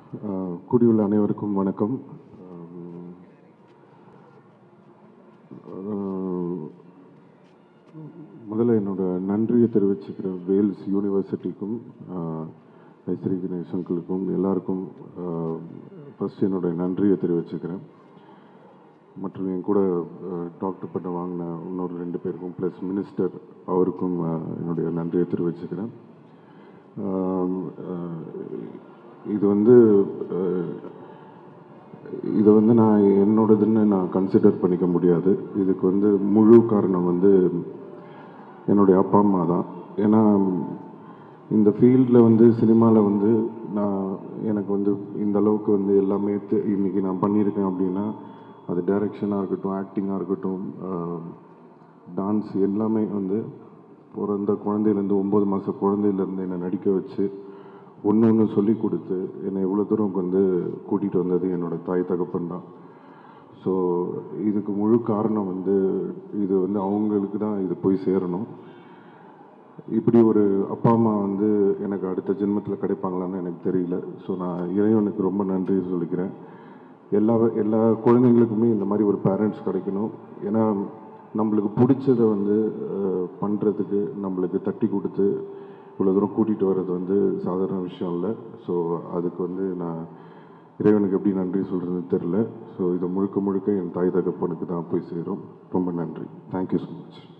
கூடியுள்ள அனைவருக்கும் வணக்கம். முதல்ல என்னோட நன்றியை தெரிவிச்சுக்கிறேன் வேல்ஸ் யூனிவர்சிட்டிக்கும் ஸ்ரீ கணேசங்களுக்கும் எல்லாருக்கும் ஃபஸ்ட் என்னோட நன்றியை தெரிவிச்சுக்கிறேன். மற்றும் என் கூட டாக்டர் பட்டம் வாங்கின இன்னொரு 2 பேருக்கும் ப்ளஸ் மினிஸ்டர் அவருக்கும் என்னுடைய நன்றியை தெரிவிச்சுக்கிறேன். இதை நான் என்னோடதுன்னு நான் கன்சிடர் பண்ணிக்க முடியாது. இதுக்கு முழு காரணம் என்னுடைய அப்பா அம்மா தான். ஏன்னா இந்த ஃபீல்டில் சினிமாவில் எனக்கு இந்த அளவுக்கு எல்லாமே இன்றைக்கி நான் பண்ணியிருக்கேன் அப்படின்னா அது டைரக்ஷனாக இருக்கட்டும், ஆக்டிங்காக இருக்கட்டும், டான்ஸ் எல்லாமே பிறந்த குழந்தையிலேருந்து 9 மாத குழந்தையிலேருந்து என்னை நடிக்க வச்சு ஒன்று சொல்லி கொடுத்து என்னை இவ்வளோ தூரம் கூட்டிகிட்டு வந்தது என்னோடய தாய் தகப்பன் தான். ஸோ இதுக்கு முழு காரணம் இது அவங்களுக்கு தான் இது போய் சேரணும். இப்படி ஒரு அப்பா அம்மா எனக்கு அடுத்த ஜென்மத்தில் கிடைப்பாங்களான்னு எனக்கு தெரியல. ஸோ நான் இறைவனுக்கு ரொம்ப நன்றி சொல்லிக்கிறேன். எல்லா குழந்தைங்களுக்குமே இந்த மாதிரி ஒரு பேரண்ட்ஸ் கிடைக்கணும். ஏன்னா நம்மளுக்கு பிடிச்சதை பண்ணுறதுக்கு நம்மளுக்கு தட்டி கொடுத்து இவ்வளோ தூரம் கூட்டிகிட்டு வர்றது சாதாரண விஷயம் இல்லை. ஸோ அதுக்கு நான் இறைவனுக்கு எப்படி நன்றி சொல்கிறதுன்னு தெரில. ஸோ இதை முழுக்க என் தாய் தகப்பனுக்கு தான் போய் சேரும். ரொம்ப நன்றி. Thank you so much.